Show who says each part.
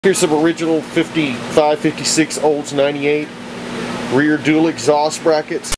Speaker 1: Here's some original 55, 56 Olds 98 rear dual exhaust brackets.